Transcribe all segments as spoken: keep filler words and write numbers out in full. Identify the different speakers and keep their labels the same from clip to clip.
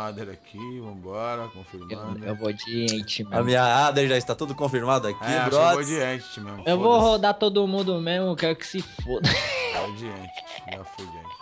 Speaker 1: Ader aqui, vambora, confirmando.
Speaker 2: Eu, eu vou de ente mesmo.
Speaker 3: A minha Ader já está tudo confirmado aqui,
Speaker 1: É, acho que eu vou de Entity mesmo.
Speaker 2: Eu vou rodar todo mundo mesmo, quero que se foda.
Speaker 1: Vou de Entity, já fui de Entity.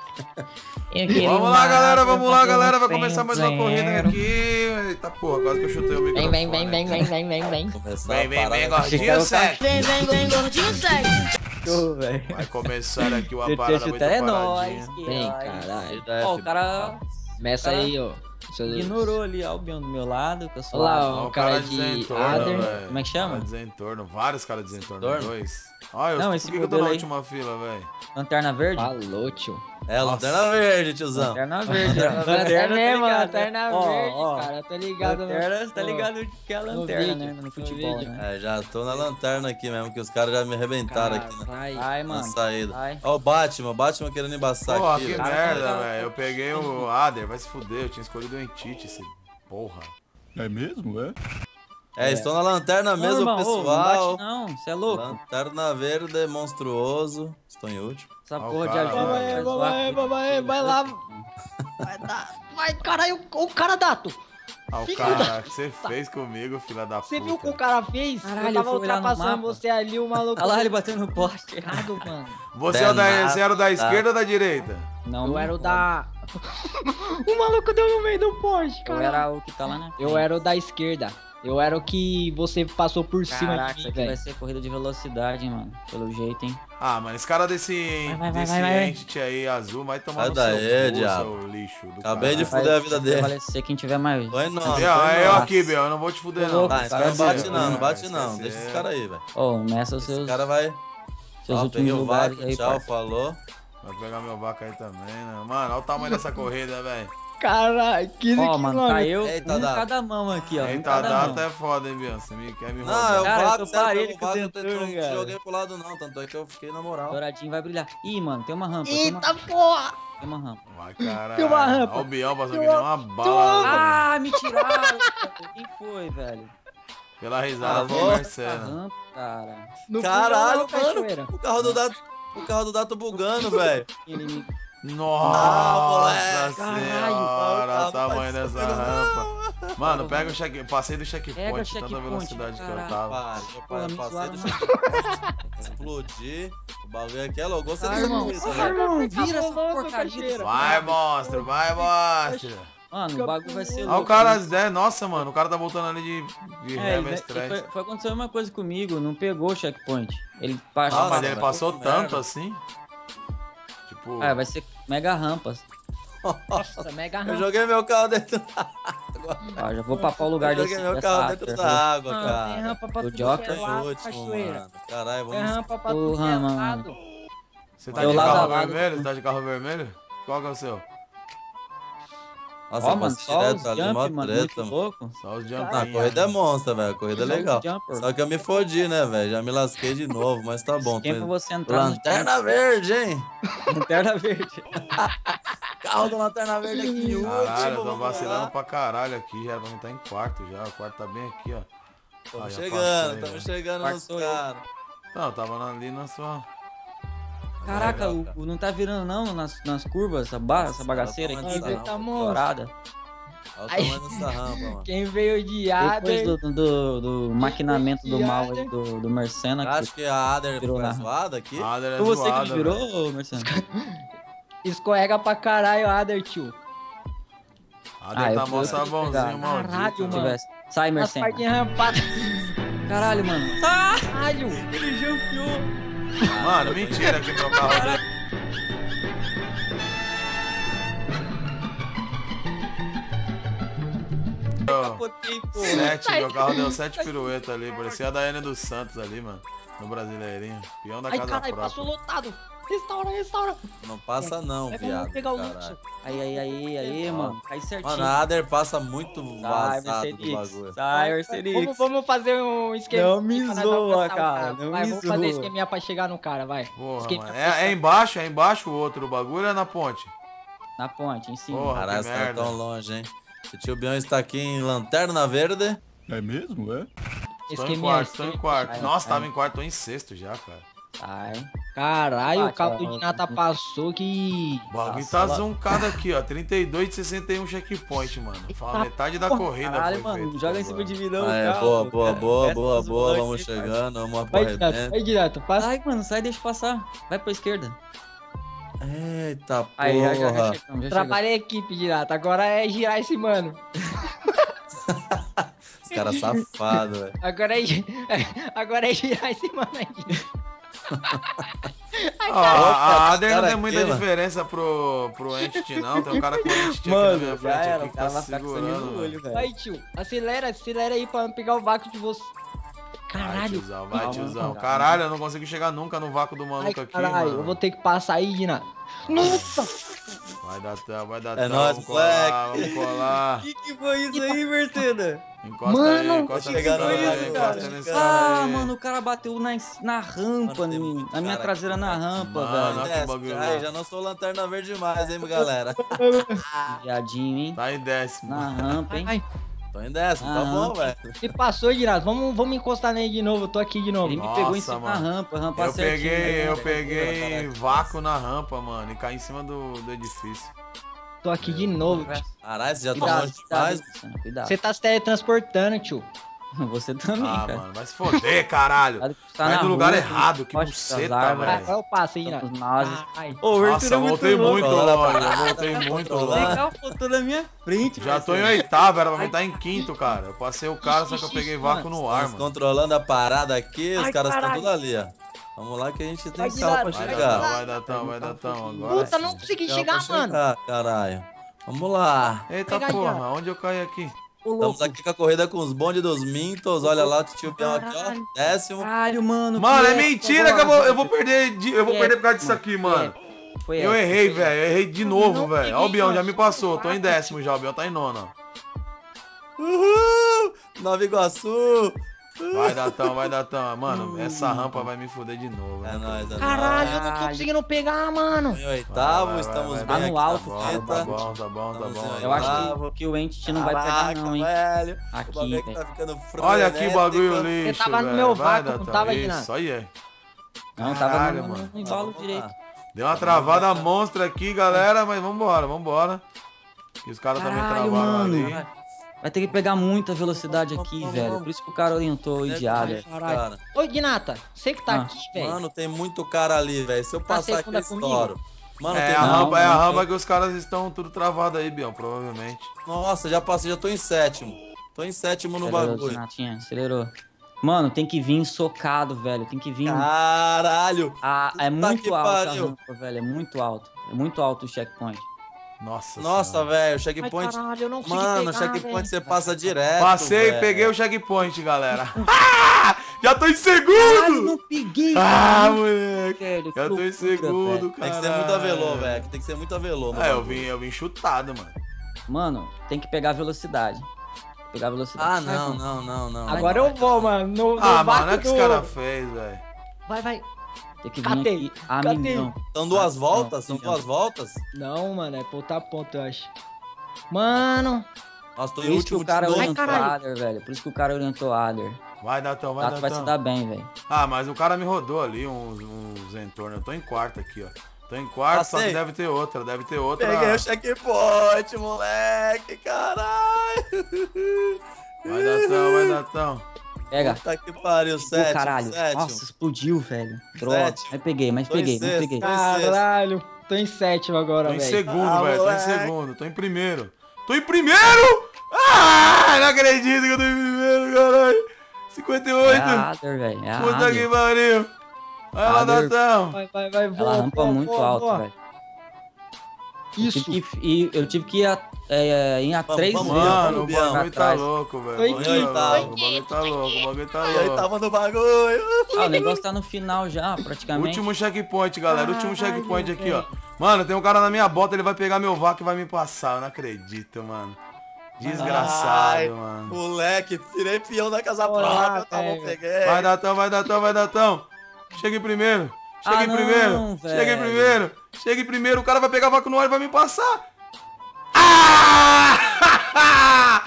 Speaker 2: Vamos
Speaker 1: lá, galera, vamos lá, galera. Vai começar mais uma corrida aqui. Eita porra, quase que eu chutei o microfone.
Speaker 2: Vem, vem, vem, vem, vem, vem, vem.
Speaker 1: Vem, vem, vem, gordinho sexy.
Speaker 4: Vem, vem, vem, gordinho sexy.
Speaker 1: Vai começar aqui uma parada muito
Speaker 5: é
Speaker 1: paradinha.
Speaker 5: nóis.
Speaker 2: Vem, caralho.
Speaker 5: Ó, o cara
Speaker 2: Começa aí, ó.
Speaker 5: ignorou ali a Albion do meu lado, que eu sou
Speaker 2: Olha lá,
Speaker 5: lá.
Speaker 2: ó, o cara de Ader.
Speaker 1: velho.
Speaker 5: Como é que chama?
Speaker 1: Cara desentorno, vários caras desentorno,
Speaker 5: Desentorno?
Speaker 1: dois. Olha, eu
Speaker 5: Não,
Speaker 1: por
Speaker 5: esse
Speaker 1: que que eu tô na
Speaker 5: modelo aí.
Speaker 1: última fila, velho?
Speaker 5: Lanterna verde?
Speaker 2: Falou, tio.
Speaker 3: É, lanterna verde, tiozão.
Speaker 5: Lanterna verde.
Speaker 2: É mesmo, lanterna
Speaker 5: Ó,
Speaker 2: verde,
Speaker 5: ó.
Speaker 2: cara. Tô ligado,
Speaker 5: Lanterna,
Speaker 2: mano.
Speaker 5: tá ligado que é a
Speaker 2: No
Speaker 5: lanterna,
Speaker 2: vídeo,
Speaker 5: né? No
Speaker 2: no
Speaker 5: futebol,
Speaker 2: vídeo.
Speaker 5: né?
Speaker 3: É, já tô na lanterna aqui mesmo, que os caras já me arrebentaram aqui na,
Speaker 2: Caralho.
Speaker 5: Ai,
Speaker 3: na
Speaker 5: mano.
Speaker 3: saída.
Speaker 5: Ai.
Speaker 3: Ó o Batman, o Batman querendo embaçar
Speaker 1: Porra,
Speaker 3: aqui.
Speaker 1: que
Speaker 3: velho.
Speaker 1: merda,
Speaker 5: cara.
Speaker 1: velho. Eu peguei o Ader, vai se fuder. Eu tinha escolhido o Entity, esse porra.
Speaker 6: É mesmo, é?
Speaker 3: É, estou na lanterna mesmo,
Speaker 5: Não, irmão, ô,
Speaker 3: pessoal.
Speaker 5: não bate não, você é louco.
Speaker 3: Lanterna verde, monstruoso. Estou em último.
Speaker 5: Essa
Speaker 1: Ó, o
Speaker 5: porra de
Speaker 1: cara,
Speaker 5: ajuda.
Speaker 1: vai,
Speaker 5: faz
Speaker 2: vai,
Speaker 5: zoar
Speaker 2: vai, vai, vai lá.
Speaker 5: tudo.
Speaker 2: Vai dar. Vai, caralho, o cara dato.
Speaker 1: Ah, o
Speaker 2: Filho
Speaker 1: cara que você fez comigo, filha da puta.
Speaker 2: Você viu o que o cara fez?
Speaker 5: Caralho,
Speaker 2: eu tava
Speaker 5: eu fui olhar no
Speaker 2: ultrapassando
Speaker 5: mapa.
Speaker 2: você ali, o maluco.
Speaker 5: Olha lá, ele bateu no poste.
Speaker 2: errado, mano.
Speaker 1: Você, é o da,
Speaker 3: Danado,
Speaker 1: você era o da
Speaker 3: tá.
Speaker 1: esquerda ou da direita?
Speaker 5: Não,
Speaker 2: Eu era o
Speaker 5: não.
Speaker 2: da. O maluco deu no meio do poste,
Speaker 5: Eu
Speaker 2: cara.
Speaker 5: era o que tá lá, né?
Speaker 2: Eu era o da esquerda. Eu era o que você passou por cima
Speaker 5: Caraca,
Speaker 2: de
Speaker 5: isso
Speaker 2: mim,
Speaker 5: aqui vai
Speaker 2: velho.
Speaker 5: ser corrida de velocidade, mano. Pelo jeito, hein?
Speaker 1: Ah, mano, esse cara desse,
Speaker 5: Vai, vai, vai,
Speaker 1: desse
Speaker 5: vai, vai.
Speaker 1: Entity aí azul vai tomar
Speaker 3: Sai
Speaker 1: no
Speaker 3: daí,
Speaker 1: seu cu,
Speaker 3: diabo.
Speaker 1: seu lixo do
Speaker 3: Acabei de
Speaker 1: caralho.
Speaker 3: fuder a vida
Speaker 5: Vai
Speaker 3: dele.
Speaker 5: prevalecer quem tiver mais.
Speaker 3: Foi não,
Speaker 1: Aí,
Speaker 3: foi
Speaker 1: ó, aí, ó,
Speaker 3: não.
Speaker 1: aqui, Biel, eu não vou te fuder, não.
Speaker 5: louco,
Speaker 3: Tá, esse cara não
Speaker 1: Esquece,
Speaker 3: bate não, não bate não.
Speaker 1: esquece.
Speaker 3: Deixa esse cara aí, velho.
Speaker 5: Ô, nessa os
Speaker 3: Esse
Speaker 5: seus,
Speaker 3: cara vai...
Speaker 5: seus
Speaker 3: Ó,
Speaker 5: últimos
Speaker 3: peguei o
Speaker 5: lugares
Speaker 3: vácuo,
Speaker 5: aí,
Speaker 3: tchau,
Speaker 5: parça.
Speaker 3: falou.
Speaker 1: Vai pegar meu vaca aí também, né? Mano, olha o tamanho dessa corrida, velho.
Speaker 2: Caralho, quinze
Speaker 5: Ó, mano, tá eu,
Speaker 3: Eita,
Speaker 5: um
Speaker 3: dá.
Speaker 5: cada mão aqui, ó. Um
Speaker 1: Eita,
Speaker 5: cada
Speaker 1: data
Speaker 5: mão.
Speaker 1: é foda, hein, Biel? Você me, quer me
Speaker 3: Não, eu
Speaker 1: rodar?
Speaker 5: Cara, eu
Speaker 3: vago,
Speaker 5: tô
Speaker 3: sério,
Speaker 5: parelho
Speaker 3: pelo
Speaker 5: com o
Speaker 3: vago, eu
Speaker 5: Zenturno,
Speaker 3: tentou-
Speaker 5: cara.
Speaker 3: joguei pro lado não, tanto é que eu fiquei na moral.
Speaker 5: Douradinho vai brilhar. Ih, mano, tem uma rampa. Tem uma,
Speaker 2: Eita porra!
Speaker 5: tem uma rampa.
Speaker 1: Vai, caralho.
Speaker 2: Tem uma rampa.
Speaker 1: Olha o Biel passou
Speaker 2: Tem
Speaker 1: que nem
Speaker 2: uma-
Speaker 1: uma bala. velho.
Speaker 5: Ah, me tiraram. Quem foi, velho?
Speaker 1: Pela risada,
Speaker 3: Alô?
Speaker 1: foi
Speaker 5: Essa
Speaker 1: Marcelo.
Speaker 5: rampa, cara.
Speaker 2: No
Speaker 3: Caralho,
Speaker 2: fundo, não,
Speaker 3: mano,
Speaker 2: cachoeira.
Speaker 3: o carro do Dato, o carro do Dato bugando, velho.
Speaker 5: Ele me...
Speaker 1: Nossa
Speaker 3: moleque,
Speaker 1: senhora,
Speaker 3: caralho,
Speaker 1: o tamanho
Speaker 3: vai
Speaker 1: dessa
Speaker 3: subir,
Speaker 1: rampa. Mano, pega o check... Passei do
Speaker 5: Pega o
Speaker 1: checkpoint, tanta
Speaker 5: checkpoint,
Speaker 1: velocidade que eu
Speaker 5: caralho.
Speaker 1: tava.
Speaker 3: Pai,
Speaker 5: Pô,
Speaker 3: meu pai,
Speaker 5: me
Speaker 3: passei
Speaker 5: zoaram,
Speaker 3: do
Speaker 5: mano.
Speaker 3: checkpoint, explodir, o bagulho aqui é louco, gostei
Speaker 5: Ah,
Speaker 3: dessa
Speaker 5: irmão,
Speaker 3: corrida,
Speaker 5: ah,
Speaker 3: velho.
Speaker 5: irmão, vira essa
Speaker 2: Louco,
Speaker 5: porcaria.
Speaker 2: cacheira.
Speaker 1: Vai, monstro, vai, monstro.
Speaker 5: Mano, o bagulho vai ser
Speaker 1: Olha
Speaker 5: louco.
Speaker 1: o cara, né? Nossa, mano, o cara tá voltando ali de, de
Speaker 5: É,
Speaker 1: ré
Speaker 5: ele-
Speaker 1: mestrete.
Speaker 5: foi, foi acontecer a mesma coisa comigo, não pegou o checkpoint. Ele passou.
Speaker 1: Ah, mas
Speaker 3: Nossa,
Speaker 1: ele
Speaker 3: velho,
Speaker 1: passou
Speaker 3: que
Speaker 1: tanto
Speaker 3: merda.
Speaker 1: assim? Tipo...
Speaker 5: Ah, vai ser mega rampas.
Speaker 2: Nossa, mega
Speaker 3: Eu
Speaker 2: rampa.
Speaker 3: joguei meu carro dentro da
Speaker 5: Ó, já vou papar o lugar
Speaker 3: Eu
Speaker 5: desse.
Speaker 3: joguei meu
Speaker 5: dessa
Speaker 3: carro
Speaker 5: água,
Speaker 3: dentro
Speaker 5: tá?
Speaker 3: da água,
Speaker 2: Mano, tem
Speaker 3: cara.
Speaker 2: rampa pra
Speaker 5: O
Speaker 2: tudo
Speaker 5: Joker
Speaker 2: que é lado,
Speaker 3: Último,
Speaker 2: cachoeira.
Speaker 3: mano. Caralho,
Speaker 2: Tem
Speaker 3: vamos...
Speaker 2: rampa pra
Speaker 5: Porra,
Speaker 2: tudo que é
Speaker 5: mano.
Speaker 2: lado.
Speaker 1: Você tá
Speaker 5: Eu
Speaker 1: de
Speaker 5: lado
Speaker 1: carro
Speaker 5: a lado.
Speaker 1: vermelho? Você tá de carro vermelho? Qual que é o seu?
Speaker 3: Nossa,
Speaker 5: Ó,
Speaker 3: eu
Speaker 5: mano,
Speaker 3: passei
Speaker 5: só os
Speaker 3: direto ali, mó
Speaker 5: jump, mano,
Speaker 3: treta,
Speaker 5: muito
Speaker 3: mano.
Speaker 5: louco.
Speaker 1: Só os
Speaker 3: Ah,
Speaker 1: jumpinhos.
Speaker 3: a corrida é monstra, velho. A corrida é
Speaker 5: Só os
Speaker 3: legal.
Speaker 5: jumper.
Speaker 3: Só que eu me fodi, né, velho? Já me lasquei de novo, mas tá bom.
Speaker 5: Tempo
Speaker 3: Tô...
Speaker 5: você entrar no
Speaker 3: Lanterna verde, hein?
Speaker 5: Lanterna verde.
Speaker 3: Carro da Lanterna Verde aqui em último.
Speaker 1: Caralho, eu tô
Speaker 3: vamos
Speaker 1: vacilando
Speaker 3: lá.
Speaker 1: pra caralho aqui. Já era pra mim estar em quarto já. O quarto tá bem aqui, ó.
Speaker 3: Tamo
Speaker 1: Ah, já
Speaker 3: chegando,
Speaker 1: passei,
Speaker 3: tamo
Speaker 1: velho.
Speaker 3: chegando
Speaker 5: Quarto
Speaker 3: nos
Speaker 5: sou eu.
Speaker 3: caras.
Speaker 1: Não, eu tava ali na sua...
Speaker 5: Caraca,
Speaker 3: Legal,
Speaker 5: o,
Speaker 3: cara.
Speaker 5: o não tá virando não nas, nas curvas, essa, ba essa bagaceira
Speaker 3: Nossa,
Speaker 5: aqui,
Speaker 3: tá
Speaker 5: velho.
Speaker 3: não,
Speaker 2: Tá
Speaker 3: tá
Speaker 2: monstro.
Speaker 5: Dourada.
Speaker 3: Olha o
Speaker 2: Aí-
Speaker 3: tamanho dessa rampa, mano.
Speaker 2: Quem veio de
Speaker 5: Depois
Speaker 2: Ader...
Speaker 5: do, do, do maquinamento do mal aí,
Speaker 2: Ader.
Speaker 5: do, do Mercena.
Speaker 3: Acho que a Ader
Speaker 5: Virou
Speaker 3: foi
Speaker 5: na-
Speaker 3: zoada aqui.
Speaker 1: Ader é
Speaker 5: Foi você que
Speaker 1: zoada,
Speaker 5: me virou,
Speaker 1: velho.
Speaker 5: ô, Mercena?
Speaker 2: Escorrega pra caralho, Ader, tio.
Speaker 1: Ader
Speaker 5: Ah, eu
Speaker 1: tá
Speaker 5: fui-
Speaker 1: mó
Speaker 5: eu fui
Speaker 1: sabãozinho
Speaker 5: pegar.
Speaker 1: maldito.
Speaker 2: Caralho,
Speaker 5: Se
Speaker 1: velho.
Speaker 2: mano.
Speaker 5: tivesse. Sai,
Speaker 2: As
Speaker 5: Mercena.
Speaker 2: partes rampadas.
Speaker 5: Caralho, mano.
Speaker 2: Caralho.
Speaker 5: Ele jumpiou.
Speaker 1: Mano, mentira que meu carro deu.
Speaker 5: Botei, pô.
Speaker 1: Sete, meu carro deu sete piruetas ali. Parecia a Daiane dos Santos ali, mano. No Brasileirinho. Peão da
Speaker 2: Ai,
Speaker 1: casa
Speaker 2: caralho,
Speaker 1: própria.
Speaker 2: passou lotado. Restaura, restaura.
Speaker 3: Não passa não,
Speaker 2: É, vamos
Speaker 3: viado.
Speaker 2: pegar o
Speaker 3: caralho.
Speaker 2: luxo.
Speaker 5: Aí, aí, aí, aí, mano. Cai certinho.
Speaker 3: Mano, a Ader passa muito
Speaker 5: Sai,
Speaker 3: vazado do
Speaker 5: Mercedes.
Speaker 3: bagulho.
Speaker 5: Sai,
Speaker 2: Vamos,
Speaker 5: Mercedes.
Speaker 2: vamos fazer um esquema.
Speaker 5: Não me
Speaker 2: pra nós
Speaker 5: zoa,
Speaker 2: alcançar o
Speaker 5: cara, não
Speaker 2: vai,
Speaker 5: me
Speaker 2: vamos fazer
Speaker 5: zoa.
Speaker 2: esqueminha pra chegar no cara, vai.
Speaker 1: Porra,
Speaker 2: Esquema
Speaker 1: mano.
Speaker 2: pra
Speaker 1: É, é
Speaker 2: chegar.
Speaker 1: embaixo? É embaixo o outro bagulho ou é na ponte?
Speaker 5: Na ponte, em cima.
Speaker 1: Porra,
Speaker 3: Caralho,
Speaker 1: que
Speaker 3: os caras
Speaker 1: merda.
Speaker 3: tão longe, hein? O tio Bião está aqui em Lanterna Verde.
Speaker 6: É mesmo, é?
Speaker 1: Tô em
Speaker 2: Esqueminha,
Speaker 1: quarto, tô em
Speaker 2: esqueminha.
Speaker 1: quarto.
Speaker 5: Vai,
Speaker 1: Nossa,
Speaker 5: vai.
Speaker 1: tava em quarto, tô em sexto já, cara.
Speaker 5: Sai.
Speaker 2: Caralho,
Speaker 5: Ah,
Speaker 2: o carro
Speaker 5: tchau.
Speaker 2: de Nata passou que...
Speaker 1: O bagulho
Speaker 3: Nossa,
Speaker 1: tá
Speaker 3: ela-
Speaker 1: zoncado aqui, ó. trinta e dois de sessenta e um checkpoint, mano. Fala,
Speaker 2: Eita
Speaker 1: metade da
Speaker 2: porra.
Speaker 1: corrida
Speaker 5: Caralho,
Speaker 1: foi
Speaker 5: mano,
Speaker 1: feita
Speaker 5: joga
Speaker 1: até
Speaker 5: em cima
Speaker 1: agora.
Speaker 5: de mim não,
Speaker 3: Ah, é,
Speaker 5: carro,
Speaker 3: boa, boa,
Speaker 5: cara.
Speaker 3: boa,
Speaker 5: Essa
Speaker 3: boa,
Speaker 5: zoando
Speaker 3: boa.
Speaker 5: aqui,
Speaker 3: Vamos
Speaker 5: cara.
Speaker 3: chegando, vamos
Speaker 2: Vai
Speaker 3: correr
Speaker 2: direto,
Speaker 3: dentro.
Speaker 2: vai direto, passa.
Speaker 5: Ai, mano, sai, deixa eu passar. Vai pra esquerda.
Speaker 3: Eita
Speaker 5: Aí, já, já, já
Speaker 3: porra.
Speaker 5: chegamos, já chegamos.
Speaker 2: Trabalha a equipe de Nata, agora é girar esse mano.
Speaker 3: Os caras safados, velho.
Speaker 2: Agora é, gi- agora é girar esse mano aqui.
Speaker 1: Ó, a Ader não
Speaker 3: cara
Speaker 1: tem muita
Speaker 3: aqui, mano.
Speaker 1: diferença pro, pro Entity, não. Tem um cara com Entity aqui na
Speaker 5: Mano,
Speaker 1: minha
Speaker 5: já
Speaker 1: frente
Speaker 5: era,
Speaker 1: aqui
Speaker 5: o
Speaker 1: que
Speaker 5: cara
Speaker 1: tá
Speaker 5: vai ficar com sangue
Speaker 1: segurando,
Speaker 5: no
Speaker 1: velho.
Speaker 5: olho, velho.
Speaker 2: Vai, tio, acelera, acelera aí pra pegar o vácuo de você.
Speaker 1: Vai,
Speaker 2: Caralho.
Speaker 1: tiozão, vai,
Speaker 5: Calma,
Speaker 1: tiozão.
Speaker 5: calma.
Speaker 1: Caralho, eu não consigo chegar nunca no vácuo do
Speaker 2: Ai,
Speaker 1: maluco aqui,
Speaker 2: caralho,
Speaker 1: mano.
Speaker 2: eu vou ter que passar aí, Dina. Nossa!
Speaker 1: Vai dar tempo, vai dar
Speaker 3: É
Speaker 1: tempo.
Speaker 3: nóis,
Speaker 1: Vamos colar,
Speaker 3: moleque.
Speaker 1: vamos colar.
Speaker 5: Que que foi isso aí, Mercedes?
Speaker 1: Encosta
Speaker 2: Mano,
Speaker 1: aí, encosta
Speaker 3: vai
Speaker 1: nesse
Speaker 3: chegar
Speaker 1: cara
Speaker 3: no
Speaker 1: aí,
Speaker 3: bagulho,
Speaker 1: encosta
Speaker 3: cara.
Speaker 1: nesse cara
Speaker 5: Ah,
Speaker 1: aí.
Speaker 5: mano, o cara bateu na, na rampa,
Speaker 3: Mano, tem
Speaker 5: em-
Speaker 3: muito
Speaker 5: na minha
Speaker 3: cara
Speaker 5: traseira
Speaker 3: aqui,
Speaker 5: na
Speaker 3: velho.
Speaker 5: rampa,
Speaker 1: Mano,
Speaker 5: velho.
Speaker 1: olha que
Speaker 3: Desce,
Speaker 1: bagulho
Speaker 3: ai,
Speaker 1: louco.
Speaker 3: já não sou lanterna verde mais, hein, galera.
Speaker 5: Viadinho, hein?
Speaker 1: Tá em décimo.
Speaker 5: Na rampa, hein?
Speaker 2: Ai,
Speaker 3: Tô em décimo, tá
Speaker 5: Aham.
Speaker 3: bom, velho.
Speaker 2: ele passou, Dina. Vamos, vamos encostar nele de novo, eu tô aqui de novo.
Speaker 5: Ele me pegou em
Speaker 1: Nossa,
Speaker 5: cima
Speaker 1: mano.
Speaker 5: da rampa, rampa
Speaker 1: Eu
Speaker 5: certinho,
Speaker 1: peguei,
Speaker 5: né?
Speaker 1: eu
Speaker 3: Caralho,
Speaker 1: peguei
Speaker 3: caralho.
Speaker 1: vácuo na rampa, mano, e caí em cima do, do edifício.
Speaker 2: Tô aqui de novo.
Speaker 3: Caralho, você já tá
Speaker 5: Cuidado,
Speaker 3: longe demais.
Speaker 5: cuidado, Luciano, cuidado.
Speaker 2: Você tá se teletransportando, tio.
Speaker 5: Você também,
Speaker 1: Ah,
Speaker 5: cara.
Speaker 1: mano, vai se foder, caralho.
Speaker 5: Cuidado que você tá
Speaker 1: Vai
Speaker 5: na
Speaker 1: no lugar
Speaker 5: rua,
Speaker 1: errado, que
Speaker 5: costa das
Speaker 1: buceta,
Speaker 5: árvores.
Speaker 2: Ah,
Speaker 1: velho.
Speaker 2: qual é o passo aí, Dina?
Speaker 5: Estamos nazis.
Speaker 2: Ai,
Speaker 5: Ô, o
Speaker 1: Nossa,
Speaker 5: Arthur é
Speaker 1: eu voltei
Speaker 5: louco.
Speaker 1: muito
Speaker 3: Controla a
Speaker 1: longe, eu
Speaker 3: parada,
Speaker 1: voltei muito
Speaker 3: controlar.
Speaker 1: longe.
Speaker 5: Legal, botou na minha frente,
Speaker 1: Já tô em
Speaker 5: Mercedes.
Speaker 1: oitavo, era pra mim estar em quinto, cara. Eu passei o cara, só que eu peguei vácuo no ar,
Speaker 3: Estamos
Speaker 1: mano.
Speaker 3: controlando a parada aqui, os
Speaker 2: Ai,
Speaker 3: caras estão
Speaker 2: caralho.
Speaker 3: tudo ali, ó. Vamos lá que a gente tem
Speaker 2: Vai,
Speaker 3: carro pra
Speaker 2: Guilherme,
Speaker 1: Vai dar
Speaker 3: chegar.
Speaker 1: tão, vai dar tão, vai dar tão. Agora
Speaker 2: Puta,
Speaker 1: sim.
Speaker 2: não consegui
Speaker 3: Carro
Speaker 2: chegar,
Speaker 3: pra
Speaker 2: mano.
Speaker 3: chegar, caralho. Vamos lá.
Speaker 1: Eita
Speaker 2: Pega aí,
Speaker 1: porra, onde eu caí aqui?
Speaker 2: Ô, louco.
Speaker 3: Estamos aqui com a corrida com os bondes dos Mintos. Olha lá, o tio Bião aqui,
Speaker 2: Caralho.
Speaker 3: ó. Décimo.
Speaker 5: Caralho, mano.
Speaker 1: Mano,
Speaker 5: que
Speaker 1: é mentira que eu vou, eu vou perder, de- eu vou
Speaker 5: É,
Speaker 1: perder por causa disso aqui, mano.
Speaker 5: Foi
Speaker 1: Eu
Speaker 5: essa,
Speaker 1: errei,
Speaker 5: foi
Speaker 1: velho, eu errei de novo,
Speaker 2: não
Speaker 1: velho. Ó, o
Speaker 2: peguei,
Speaker 1: Bião já
Speaker 2: mano.
Speaker 1: me passou, tô em décimo já, o Bião tá em nono, ó.
Speaker 3: Uhul! Nova Iguaçu.
Speaker 1: Vai dar tão, vai dar tão. Mano, essa rampa vai me foder de novo.
Speaker 3: É
Speaker 1: né?
Speaker 3: nóis, é
Speaker 2: Caralho, eu
Speaker 3: nóis.
Speaker 2: não tô conseguindo pegar, mano.
Speaker 3: Em oitavo,
Speaker 1: Vai, vai,
Speaker 3: estamos
Speaker 1: vai,
Speaker 3: bem
Speaker 1: vai.
Speaker 5: Tá no
Speaker 3: aqui
Speaker 5: alto,
Speaker 3: na
Speaker 1: Tá
Speaker 5: cara,
Speaker 1: bom,
Speaker 3: fita.
Speaker 1: tá bom, tá bom, tá
Speaker 3: Estamos
Speaker 1: bom.
Speaker 3: em
Speaker 5: Eu acho
Speaker 3: oitavo.
Speaker 5: que, que o Entity não vai pegar,
Speaker 3: Caraca,
Speaker 5: não, hein?
Speaker 3: velho. O
Speaker 5: Aqui,
Speaker 3: bagulho que
Speaker 5: velho.
Speaker 3: tá ficando
Speaker 1: Olha aqui o bagulho
Speaker 3: frenético.
Speaker 1: lixo,
Speaker 2: tava no
Speaker 1: velho.
Speaker 2: meu
Speaker 1: Vai,
Speaker 2: vácuo, não
Speaker 1: Datão,
Speaker 2: tava aí,
Speaker 1: isso, aí é.
Speaker 5: Não, tava
Speaker 1: Caralho,
Speaker 5: no,
Speaker 1: mano.
Speaker 5: no
Speaker 3: Tá,
Speaker 5: embalo
Speaker 3: vamos
Speaker 5: direito.
Speaker 3: lá.
Speaker 1: Deu uma travada monstra aqui, galera, mas vambora, vambora. E os caras também
Speaker 5: Caralho,
Speaker 1: travaram
Speaker 5: mano.
Speaker 1: ali.
Speaker 5: Vai ter que pegar muita velocidade
Speaker 3: Vamos,
Speaker 5: aqui,
Speaker 3: vamos,
Speaker 5: velho.
Speaker 3: vamos.
Speaker 5: Por isso que o cara orientou o Idiader.
Speaker 2: Caralho.
Speaker 3: Cara,
Speaker 2: Ô, Gnata, você que tá
Speaker 5: Ah.
Speaker 2: aqui, velho.
Speaker 3: mano, tem muito cara ali, velho. Se eu
Speaker 2: Tá
Speaker 3: passar aqui,
Speaker 2: segunda
Speaker 3: eu
Speaker 2: comigo?
Speaker 3: estouro. Mano,
Speaker 1: É
Speaker 3: tem
Speaker 1: a
Speaker 5: Não,
Speaker 1: rampa, é a
Speaker 5: não
Speaker 1: rampa
Speaker 5: tem.
Speaker 1: que os caras estão tudo travado aí, Bião, provavelmente.
Speaker 3: Nossa, já passei, já tô em sétimo. Tô em sétimo no
Speaker 5: Acelerou,
Speaker 3: bagulho.
Speaker 5: Renatinha, acelerou. Mano, tem que vir socado, velho. Tem que vir.
Speaker 3: Caralho!
Speaker 5: Ah, é
Speaker 3: puta
Speaker 5: muito
Speaker 3: que
Speaker 5: alto a
Speaker 3: pariu.
Speaker 5: rampa, velho. É muito alto. É muito alto o checkpoint.
Speaker 1: Nossa
Speaker 3: Nossa,
Speaker 1: senhora.
Speaker 3: velho,
Speaker 2: Ai,
Speaker 3: checkpoint.
Speaker 2: caralho, eu não consegui
Speaker 3: Mano,
Speaker 2: pegar,
Speaker 3: checkpoint
Speaker 2: velho.
Speaker 3: você passa direto.
Speaker 1: Passei,
Speaker 3: velho.
Speaker 1: peguei o checkpoint, galera. Ah, já tô em
Speaker 5: Caralho,
Speaker 1: segundo!
Speaker 5: não peguei,
Speaker 1: Ah,
Speaker 5: cara.
Speaker 1: moleque.
Speaker 5: Velho, que
Speaker 1: Já tô em
Speaker 5: loucura,
Speaker 1: segundo,
Speaker 5: velho.
Speaker 1: cara.
Speaker 3: Tem que ser muito avelô, velho. Tem que ser muito avelô. no
Speaker 1: Ah, eu
Speaker 3: bagulho.
Speaker 1: vim, eu vim chutado, mano.
Speaker 5: Mano, tem que pegar velocidade. Pegar velocidade.
Speaker 3: Ah,
Speaker 5: Sai,
Speaker 3: não,
Speaker 5: mano.
Speaker 3: não, não, não.
Speaker 2: Agora eu vou, mano. No, no
Speaker 1: Ah, mano,
Speaker 2: vácuo
Speaker 1: olha o que os
Speaker 2: do-
Speaker 1: caras fez, velho.
Speaker 2: Vai, vai.
Speaker 5: Tem que vir
Speaker 2: Catei,
Speaker 5: aqui a
Speaker 2: catei.
Speaker 5: milhão.
Speaker 3: São duas
Speaker 5: Ah,
Speaker 3: voltas?
Speaker 5: não,
Speaker 3: São
Speaker 5: não.
Speaker 3: duas voltas?
Speaker 2: Não, mano, é ponta a ponta, eu acho. Mano,
Speaker 3: Nossa, tô
Speaker 5: Por
Speaker 3: em
Speaker 5: isso que
Speaker 3: último
Speaker 5: o cara
Speaker 3: de novo.
Speaker 5: orientou
Speaker 2: caralho.
Speaker 5: Adler, velho. Por isso que o cara orientou Adler.
Speaker 1: Vai, Datão,
Speaker 5: O
Speaker 1: vai,
Speaker 5: Tato vai se
Speaker 1: Datão.
Speaker 5: dar bem, velho.
Speaker 1: Ah, mas o cara me rodou ali uns, uns entornos. Eu tô em quarto aqui, ó. Tô em quarto, só que
Speaker 3: Passei.
Speaker 1: deve ter outra, deve ter outra.
Speaker 3: Peguei o checkpoint, moleque, caralho.
Speaker 1: Vai, Datão, vai, Datão.
Speaker 5: Pega.
Speaker 3: Puta que pariu,
Speaker 5: Ô,
Speaker 3: sétimo,
Speaker 5: caralho.
Speaker 3: sétimo.
Speaker 5: Nossa, explodiu, velho. Droga.
Speaker 3: Sétimo.
Speaker 5: Mas peguei, mas
Speaker 3: Tô em
Speaker 5: peguei, mas
Speaker 3: sexto.
Speaker 5: peguei.
Speaker 3: Tô em sexto.
Speaker 2: caralho. Tô em sétimo agora,
Speaker 1: Tô em
Speaker 2: velho.
Speaker 1: segundo,
Speaker 3: Ah,
Speaker 1: velho. Tô em
Speaker 3: moleque.
Speaker 1: segundo. Tô em primeiro. Tô em primeiro! Ah, não acredito que eu tô em primeiro, caralho. cinquenta e
Speaker 5: É
Speaker 1: oito.
Speaker 5: a Adler, velho. É a
Speaker 1: Puta que
Speaker 5: Adler.
Speaker 1: pariu. Vai lá,
Speaker 5: Adler.
Speaker 1: Datão.
Speaker 2: Vai, vai, vai, voa,
Speaker 5: Ela rampa
Speaker 2: voa,
Speaker 5: muito
Speaker 2: voa,
Speaker 5: alto,
Speaker 2: voa.
Speaker 5: velho. Eu
Speaker 2: Isso.
Speaker 5: tive que ir, eu tive que ir a, é, em a
Speaker 3: Vamos,
Speaker 5: três
Speaker 3: vamos,
Speaker 5: vezes.
Speaker 1: Mano, o
Speaker 3: Bião,
Speaker 1: bagulho
Speaker 5: pra
Speaker 1: tá
Speaker 5: trás.
Speaker 1: louco, velho. O
Speaker 2: Foi
Speaker 1: bagulho
Speaker 3: quinto,
Speaker 1: tá
Speaker 3: foi
Speaker 1: louco, o bagulho tá louco, o bagulho tá
Speaker 3: E aí,
Speaker 1: louco.
Speaker 3: tava no bagulho.
Speaker 5: Ah, o negócio tá no final já, praticamente.
Speaker 1: Último checkpoint, galera. Último
Speaker 2: Caralho,
Speaker 1: checkpoint aqui, ó.
Speaker 2: velho.
Speaker 1: Mano, tem um cara na minha bota, ele vai pegar meu vácuo e vai me passar. Eu não acredito, mano. Desgraçado,
Speaker 3: Ai,
Speaker 1: mano.
Speaker 3: Moleque, tirei peão da casa
Speaker 2: Olá,
Speaker 3: própria, tá bom,
Speaker 2: velho.
Speaker 3: peguei.
Speaker 1: Vai, Datão, vai, Datão, vai, Datão. Chega em primeiro. Chega
Speaker 5: Ah,
Speaker 1: em
Speaker 5: não,
Speaker 1: primeiro. Chega em
Speaker 5: velho.
Speaker 1: primeiro. Chega em primeiro. O cara vai pegar vácuo no ar e vai me passar. Ah!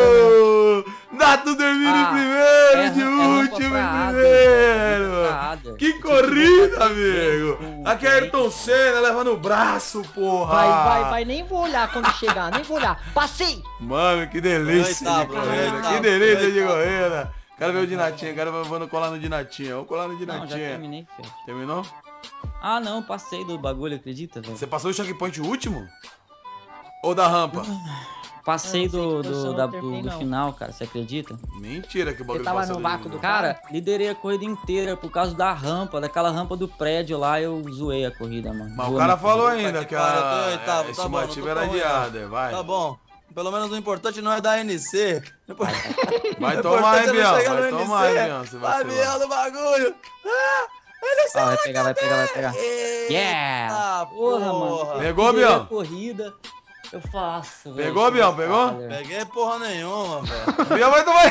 Speaker 1: Caralho! Dato dormindo
Speaker 5: Ah,
Speaker 1: em primeiro,
Speaker 5: é
Speaker 1: de
Speaker 5: ram- é rampa
Speaker 1: último
Speaker 5: pra
Speaker 1: em
Speaker 5: Adler,
Speaker 1: primeiro.
Speaker 5: velho, rampa pra Adler. velho.
Speaker 1: Que corrida, amigo! Aqui é Ayrton Senna, levando o braço, porra!
Speaker 2: Vai, vai, vai, nem vou olhar quando chegar, nem vou olhar. Passei!
Speaker 1: Mano, que delícia
Speaker 3: Eita,
Speaker 1: de corrida,
Speaker 3: eita,
Speaker 1: que delícia de
Speaker 3: eita.
Speaker 1: corrida! Quero ver o Dinatinha, quero ver vamos colar no Dinatinha, vamos colar no
Speaker 5: Não, já
Speaker 1: Dinatinha.
Speaker 5: terminei, filho.
Speaker 1: Terminou?
Speaker 5: Ah, não, passei do bagulho, acredita, velho?
Speaker 1: Você passou o checkpoint último? Ou da rampa?
Speaker 5: Passei
Speaker 2: Eu não sei
Speaker 5: do,
Speaker 2: que posição
Speaker 5: do,
Speaker 2: eu
Speaker 5: da- do,
Speaker 2: terminei,
Speaker 5: do
Speaker 2: não.
Speaker 5: final, cara, você acredita?
Speaker 1: Mentira que o bagulho
Speaker 2: Você tava
Speaker 1: passou
Speaker 2: no
Speaker 1: do
Speaker 2: vácuo
Speaker 1: nível.
Speaker 2: do
Speaker 5: Cara, liderei a corrida inteira por causa da rampa, daquela rampa do prédio lá, eu zoei a corrida, mano.
Speaker 1: Mas o
Speaker 5: Zoei
Speaker 1: cara
Speaker 5: minha
Speaker 1: falou
Speaker 5: corrida.
Speaker 1: ainda
Speaker 3: Puta
Speaker 1: que
Speaker 3: que pariu, eu tô
Speaker 1: a
Speaker 3: em oitavo,
Speaker 1: a
Speaker 3: tá
Speaker 1: estimativa
Speaker 3: bom, não
Speaker 1: era
Speaker 3: tô tão
Speaker 1: adiada, vai.
Speaker 3: Tá bom. Pelo menos o importante não é dar N C.
Speaker 1: Vai
Speaker 3: O
Speaker 1: tomar, hein,
Speaker 3: importante é não
Speaker 1: Bião,
Speaker 3: chegar
Speaker 1: vai
Speaker 3: no
Speaker 1: tomar, hein,
Speaker 3: N C.
Speaker 1: Bião, você
Speaker 3: Vai,
Speaker 1: vai
Speaker 3: Bião, do bagulho. Ah, ele
Speaker 5: Ah, vai pegar, vai pegar, vai pegar.
Speaker 3: Eita,
Speaker 5: Yeah! Porra, mano.
Speaker 1: Pegou,
Speaker 5: Liderei a
Speaker 1: Bião?
Speaker 5: corrida, eu faço, velho.
Speaker 1: Pegou, Bião,
Speaker 5: Ah,
Speaker 1: pegou?
Speaker 5: velho.
Speaker 3: Peguei porra nenhuma, velho.
Speaker 1: Bião vai tomar.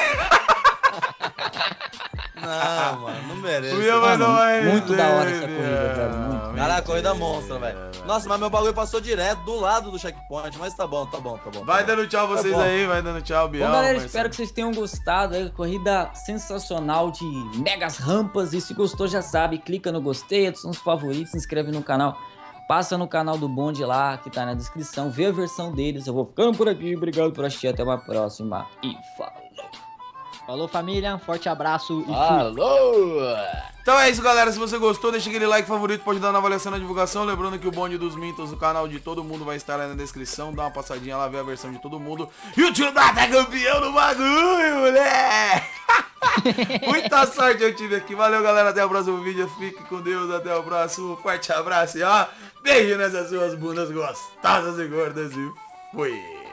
Speaker 3: Não, mano, não merece.
Speaker 1: O Bião vai
Speaker 5: Mano,
Speaker 1: tomar.
Speaker 5: muito da hora essa
Speaker 1: Bião.
Speaker 5: corrida, velho, muito.
Speaker 3: Cara, a corrida monstra, velho. Nossa, mas meu bagulho passou direto do lado do checkpoint, mas tá bom, tá bom, tá bom.
Speaker 1: Vai
Speaker 3: tá bom.
Speaker 1: dando tchau vocês
Speaker 3: Tá bom.
Speaker 1: aí, vai dando tchau, Bião.
Speaker 5: Bom, galera,
Speaker 1: Marcelo.
Speaker 5: espero que vocês tenham gostado. É corrida sensacional de megas rampas. E se gostou, já sabe, clica no gostei, adiciona os favoritos, se inscreve no canal. Passa no canal do Bonde lá, que tá na descrição. Vê a versão deles. Eu vou ficando por aqui. Obrigado por assistir. Até uma próxima. E falou.
Speaker 2: Falou, família, forte abraço e fui.
Speaker 5: Falou!
Speaker 1: Então é isso, galera. Se você gostou, deixa aquele like favorito, pode dar na avaliação na divulgação. Lembrando que o Bonde dos Mintos, o canal de todo mundo, vai estar aí na descrição. Dá uma passadinha lá, vê a versão de todo mundo. E o tio Data é campeão do bagulho, moleque! Muita sorte eu tive aqui. Valeu, galera. Até o próximo vídeo. Fique com Deus. Até o próximo. Forte abraço e ó, beijo nessas suas bundas gostosas e gordas. E fui!